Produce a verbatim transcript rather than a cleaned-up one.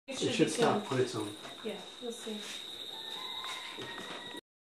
It It should, should be start soon. quite soon. Yeah, we'll see.